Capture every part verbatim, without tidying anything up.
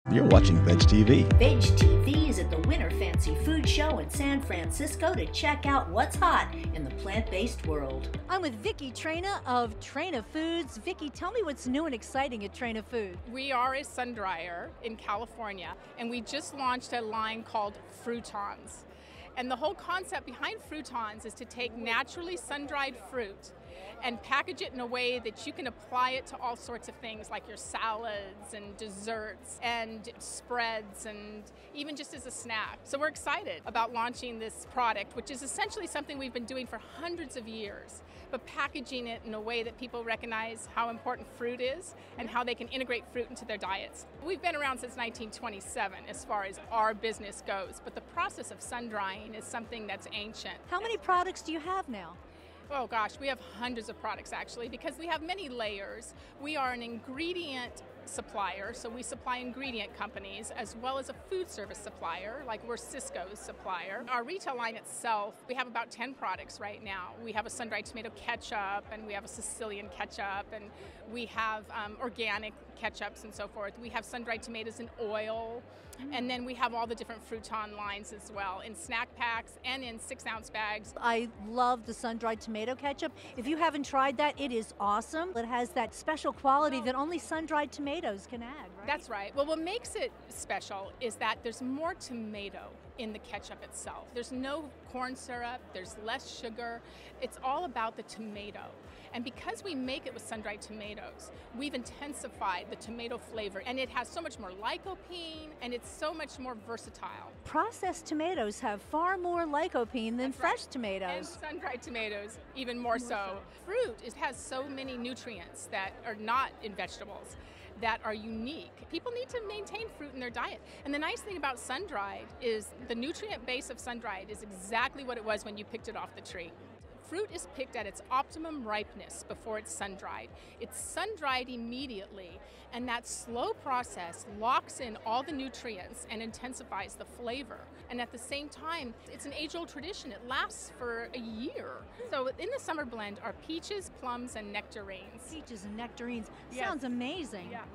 You're watching Veg T V. Veg T V is at the Winter Fancy Food Show in San Francisco to check out what's hot in the plant-based world. I'm with Vicki Traina of Traina Foods. Vicki, tell me what's new and exciting at Traina Foods. We are a sun dryer in California, and we just launched a line called Fruitons. And the whole concept behind Fruitons is to take naturally sun-dried fruit and package it in a way that you can apply it to all sorts of things like your salads and desserts and spreads and even just as a snack. So we're excited about launching this product, which is essentially something we've been doing for hundreds of years, but packaging it in a way that people recognize how important fruit is and how they can integrate fruit into their diets. We've been around since nineteen twenty-seven as far as our business goes, but the process of sun drying is something that's ancient. How many products do you have now? Oh gosh, we have hundreds of products actually because we have many layers. We are an ingredient supplier, so we supply ingredient companies as well as a food service supplier, like we're Cisco's supplier. Our retail line itself, we have about ten products right now. We have a sun-dried tomato ketchup, and we have a Sicilian ketchup, and we have um, organic ketchups and so forth. We have sun-dried tomatoes in oil, and then we have all the different Fruiton lines as well in snack packs and in six ounce bags. I love the sun-dried tomato ketchup. If you haven't tried that, it is awesome. It has that special quality that only sun-dried tomatoes can add, right? That's right. Well, what makes it special is that there's more tomato in the ketchup itself. There's no corn syrup, there's less sugar. It's all about the tomato. And because we make it with sun-dried tomatoes, we've intensified the tomato flavor, and it has so much more lycopene, and it's so much more versatile. Processed tomatoes have far more lycopene than That's fresh right. tomatoes. And sun-dried tomatoes, even more, more so. so. Fruit is, has so many nutrients that are not in vegetables that are unique. People need to maintain fruit in their diet. And the nice thing about sun-dried is the nutrient base of sun-dried is exactly what it was when you picked it off the tree. Fruit is picked at its optimum ripeness before it's sun-dried. It's sun-dried immediately, and that slow process locks in all the nutrients and intensifies the flavor. And at the same time, it's an age-old tradition. It lasts for a year. So in the summer blend are peaches, plums, and nectarines. Peaches and nectarines. Yes. Sounds amazing. Yeah.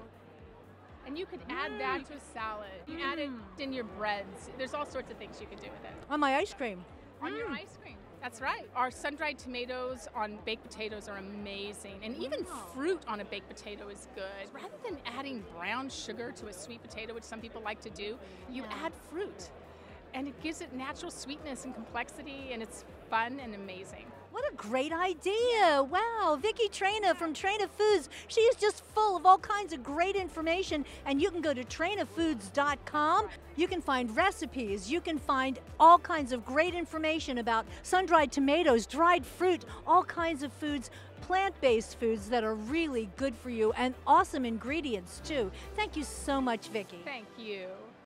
And you could add mm. that to a salad. You mm. add it in your breads. There's all sorts of things you could do with it. On my ice cream. On mm. your ice cream. That's right. Our sun-dried tomatoes on baked potatoes are amazing. And even wow. fruit on a baked potato is good. Rather than adding brown sugar to a sweet potato, which some people like to do, you yeah. add fruit. And it gives it natural sweetness and complexity, and it's fun and amazing. What a great idea. Wow, Vicki Traina from Traina Foods. She is just full of all kinds of great information, and you can go to traina foods dot com. You can find recipes. You can find all kinds of great information about sun-dried tomatoes, dried fruit, all kinds of foods, plant-based foods that are really good for you, and awesome ingredients too. Thank you so much, Vicki. Thank you.